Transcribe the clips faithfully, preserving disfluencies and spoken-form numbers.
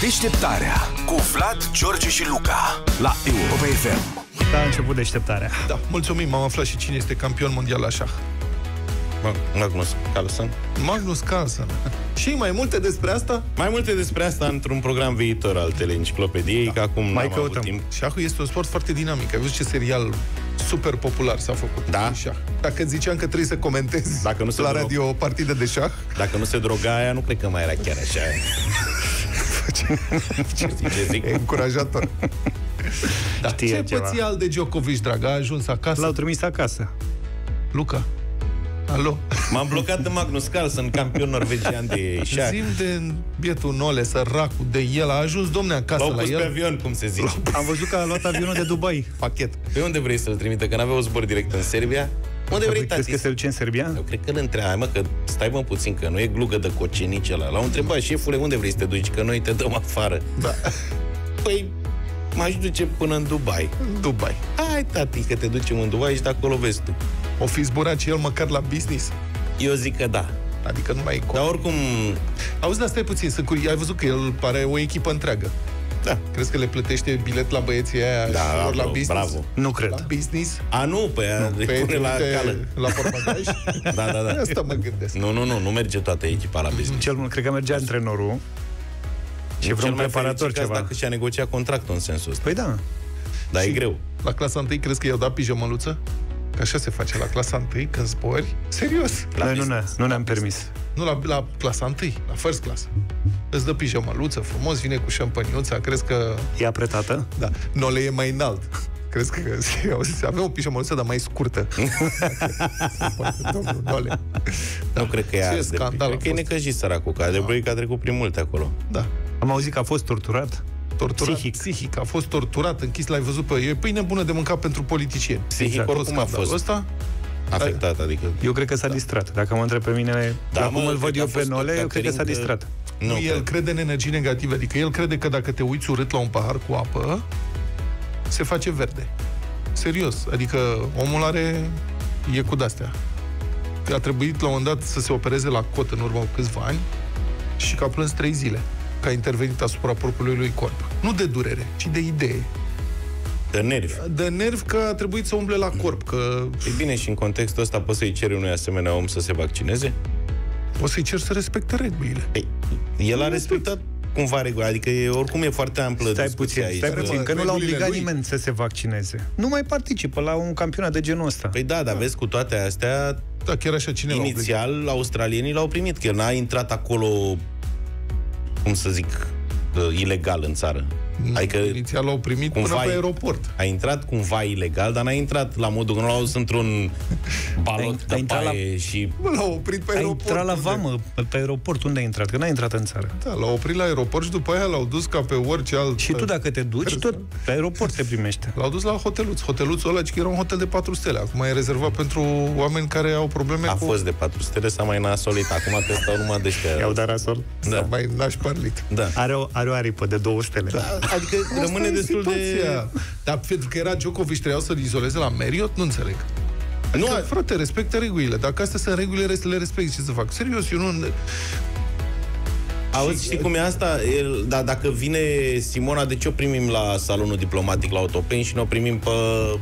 Deșteptarea cu Vlad, George și Luca la Europa F M. Da, a început deșteptarea. Da, mulțumim, am aflat și cine este campion mondial la șah. Magnus Carlsen. Magnus Carlsen. Și mai multe despre asta? Mai multe despre asta într-un program viitor al teleenciclopediei, da. Că acum mai n-am avut timp. Șahul este un sport foarte dinamic. Ai văzut ce serial super popular s-a făcut? Da. Șah. Dacă ziceam că trebuie să comentezi Dacă nu se la drog... radio o partidă de șah, Dacă nu se droga aia, nu cred că mai era chiar așa. Ce zice, zic? e încurajator. Da. Știe Ce ceva. păția al de Djokovic, dragă? A ajuns acasă? L-au trimis acasă. Luca, alo? M-am blocat de Magnus Carlsen, campion norvegian de șah. Zim de bietul Nole, săracul de el. A ajuns, domne, acasă L-au la pus el. pe avion, cum se zice. Am văzut că a luat avionul de Dubai. Pachet. Pe unde vrei să-l trimită? Că n-avea o zbor direct în Serbia? Unde vrei, Crezi tati? că se duce în Serbia? Eu cred că îl întreba, mă, că stai mă puțin, că nu e glugă de cocenici ăla. L-au întrebat, șefule, unde vrei să te duci? Că noi te dăm afară. Da. Păi, m-aș duce până în Dubai. Dubai. Hai, tati, că te ducem în Dubai și de acolo vezi tu. O fi zburat și el măcar la business? Eu zic că da. Adică nu mai e Dar oricum... Auzi, dar stai puțin, sunt curi... ai văzut că el pare o echipă întreagă. Da. Crezi că le plătește bilet la băieții aia Da, și ori la bravo, business? bravo. Nu cred. La business? A, nu, pe aia Pe îi pune la cală. la portbagaj? Da, da, da. Asta mă gândesc. Nu, nu, nu, nu merge toată echipa la business. Cel mult, cred că mergea antrenorul și vreun preparator ceva. Dacă și-a negociat contractul în sensul ăsta. Păi da. Dar Și e greu. La clasa întâi crezi că i-au dat pijamăluță? Că așa se face la clasa întâi când zbori. Serios. La Noi nu, ne, business. nu ne-am permis. Nu, la, la clasa întâi, la first class. Îți dă pijamăluță frumos, vine cu șampăniuța, crezi că... E apretată? Da, Nole e mai înalt. Crezi că avea o pijamăluță, dar mai scurtă. Domnul Nole. Nu cred că e Ce azi de scandal Cred a că e fost. necăjit săracul, că adevărul că a trecut prin multe acolo. Da. Am auzit că a fost torturat. Torturat Psihic. psihic. A fost torturat, închis, l-ai văzut pe... E pâine bună de mâncat pentru politicieni. Psihic Exact. oricum a fost Ăsta? afectat, adică... Eu cred că s-a distrat. Dacă mă întreb pe mine, Da, acum mă, îl văd cred că eu a pe fost Nole, tot eu cred că s-a Caterin, că- distrat. Nu, Nu, el cred. crede în energii negative. Adică el crede că dacă te uiți urât la un pahar cu apă, se face verde. Serios. Adică omul are... E cu de-astea. A trebuit la un moment dat să se opereze la cot în urmă cu câțiva ani și că a plâns trei zile. Că a intervenit asupra propriului lui corp. Nu de durere, ci de idee. De nervi. De nervi că a trebuit să umble la corp. Că E bine, și în contextul ăsta poți să-i ceri unui asemenea om să se vaccineze? o să-i cer să respecte regulile. Ei, el a respectat cumva regula, adică e, oricum e foarte amplă Stai discuția puțin, aici. stai puțin, că nu l-a Regulile obligat lui. nimeni să se vaccineze. Nu mai participă la un campionat de genul ăsta. Păi da, dar vezi, cu toate astea, Da, chiar așa cine l-a obligat? inițial, australienii l-au primit, că el n-a intrat acolo, cum să zic, uh, ilegal în țară. Adică Inițial l-au primit cumva până pe e- aeroport. a intrat cumva ilegal, dar n-a intrat la modul că nu l-au dus într-un balot A de intrat la- paie și... Bă, l-au oprit pe A aeroport. intrat la unde? vamă, pe aeroport. Unde a intrat? Că n-a intrat în țară. Da, l-au oprit la aeroport și după aia l-au dus ca pe orice alt... Și tu dacă te duci, tot pe aeroport te primește. L-au dus la hoteluț. Hoteluțul ăla, că era un hotel de patru stele. Acum e rezervat pentru oameni care au probleme A cu... fost de patru stele, s-a mai nasolit. Acum te stau numai de ăștia. I-au dat rasol. Da. Mai n-aș parlit. Da. Are o, are o aripă de două stele. Da. Adică rămâne Asta e destul de... situația. Dar pentru că era Djokovic, trebuiau să-l izoleze la Marriott, nu înțeleg. Adică, Nu, a- frate, respectă regulile. Dacă astea sunt regulile, le respect. Ce să fac? Serios, eu nu... Auzi, știi cum e asta? El, da, dacă vine Simona, de ce o primim la salonul diplomatic la Autopen și ne o primim pe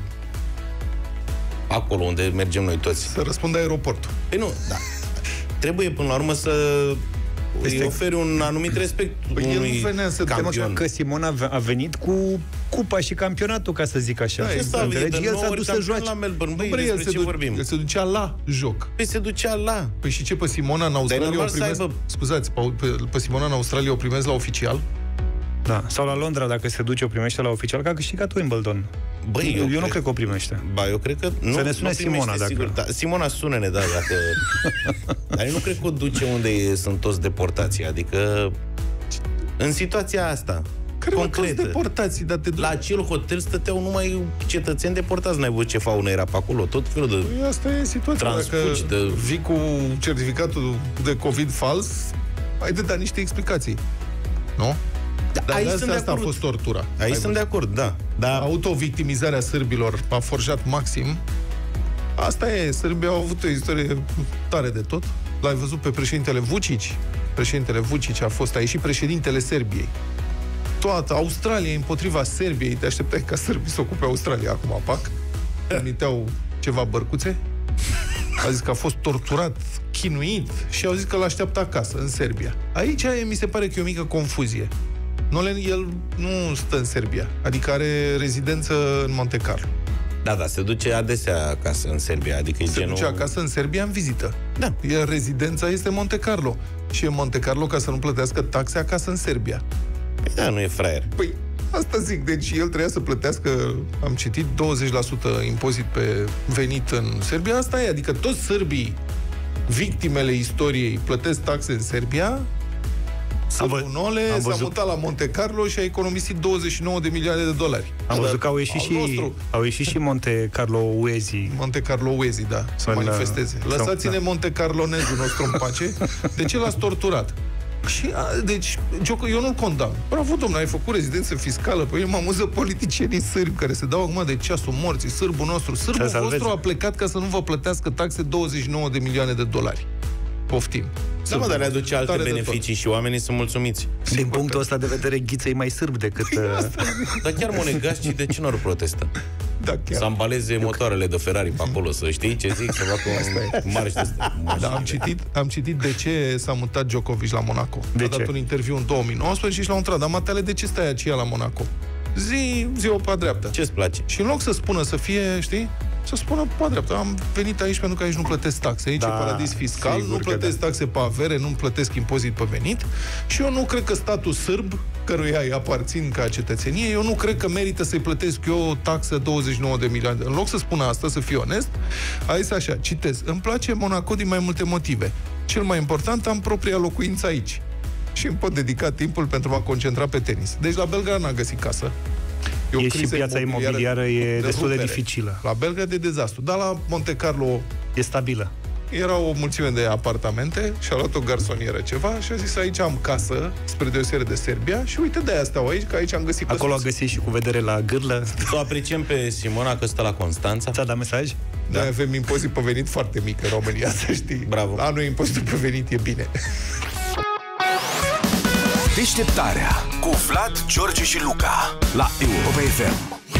acolo unde mergem noi toți? Să răspundă aeroportul. Păi nu, da. Trebuie până la urmă să îi oferi un anumit respect Păi el unui nu venea să- campion. Că Simona a venit cu cupa și campionatul, ca să zic așa. Da, Ce s-a venit de El nouă s-a ori dus să campion joace. la Melbourne? Băi, Băi, el, despre se ce du- vorbim? el se ducea la joc. Păi se ducea la... Păi și ce, pe Simona în Australia o normal să primesc... aibă- Scuzați, pe, pe, pe Simona în Australia o primesc la oficial? Da. Sau la Londra, dacă se duce, o primește la oficial, că a câștigat Wimbledon. Băi, eu, eu cred... nu cred că o primește. Ba, eu cred că... Nu, Să ne sune nu primește, Simona, dacă- sigur. Da, Simona, sună-ne, da, dacă... Dar eu nu cred că o duce unde e, sunt toți deportații. Adică, în situația asta, Care mă toți concretă, deportații, dar te duci... la acel hotel stăteau numai cetățeni deportați. N-ai văzut ce faună era pe acolo? Tot felul de... Păi asta e situația. Transfugi Dacă de- vii cu certificatul de COVID fals, ai de dat niște explicații. Nu? Dar aici de sunt asta, de asta a acord. fost tortura. Aici Ai sunt de văzut? acord, da. Dar Autovictimizarea sârbilor a forjat maxim. Asta e, Sârbia au avut o istorie tare de tot. L-ai văzut pe președintele Vučić. Președintele Vučić a fost, a ieșit președintele Serbiei. toată Australia împotriva Serbiei. Te așteptai ca sârbii să ocupe Australia acum, pac. Trimiteau ceva bărcuțe. A zis că a fost torturat, chinuit și au zis că l-așteaptă acasă, în Serbia. Aici mi se pare că e o mică confuzie. Nolan, el nu stă în Serbia, adică are rezidență în Monte Carlo. Da, da, se duce adesea acasă în Serbia, adică se genul... duce acasă în Serbia în vizită. Da. Iar rezidența este Monte Carlo. Și e Monte Carlo ca să nu plătească taxe acasă în Serbia. Păi da, nu e fraier. Păi, asta zic, deci el trebuia să plătească, am citit, douăzeci la sută impozit pe venit în Serbia. Asta e, adică toți sârbii, victimele istoriei, plătesc taxe în Serbia. Sârbunole s-a văzut... mutat la Monte Carlo și a economisit douăzeci și nouă de milioane de dolari. Am văzut că au ieșit, și, au ieșit și Monte Carlo Uezi. Monte Carlo Uezi, da, să Până... manifesteze. Lăsați-ne da. Monte Carlonezul nostru în pace. De ce l-ați torturat? Și, a, deci, eu nu-l condamn. Bravo, domnule, ai făcut rezidență fiscală. Păi eu mă amuză politicienii sârbi care se dau acum de ceasul morții. Sârbul nostru, sârbul vostru a plecat ca să nu vă plătească taxe douăzeci și nouă de milioane de dolari. Poftim. Da, mă, dar le aduce alte beneficii și oamenii sunt mulțumiți. Din punctul ăsta de vedere, Ghiță e mai sârb decât... Dar chiar monegașii de ce nu ar protesta? Da, să ambaleze eu motoarele de Ferrari pe acolo, să știi ce zic, să facă un marș de ăsta. Da, am citit, am citit de ce s-a mutat Djokovic la Monaco. De a ce? dat un interviu în două mii nouăsprezece și l-au întrebat, dar Matale, de ce stai aceea la Monaco? Zi, zi-o pe dreapta. Ce-ți place? Și în loc să spună să fie, știi, să spună pe dreapta, am venit aici pentru că aici nu plătesc taxe, aici da, e paradis fiscal, nu plătesc da. taxe pe avere, nu plătesc impozit pe venit și eu nu cred că statul sârb, căruia îi aparțin ca cetățenie, eu nu cred că merită să-i plătesc eu o taxă douăzeci și nouă de milioane. În loc să spună asta, să fiu onest, a zis așa, citez, îmi place Monaco din mai multe motive. Cel mai important, am propria locuință aici și îmi pot dedica timpul pentru a mă concentra pe tenis. Deci la Belgrad n-a găsit casă. E, e și piața imobiliară e de destul de dificilă. La Belgrad de dezastru, dar la Monte Carlo e stabilă. Era o mulțime de apartamente și a luat o garsonieră ceva și a zis aici am casă, spre deosebire de Serbia și uite de-aia stau aici, că aici am găsit acolo căsuți. A găsit și cu vedere la gârlă. O apreciem pe Simona că stă la Constanța. Ți-a dat mesaj? Da, da, avem impozit pe venit foarte mic în România, să știi. Bravo. La noi impozitul pe venit e bine. Deșteptarea cu Vlad, George și Luca la Europa F M.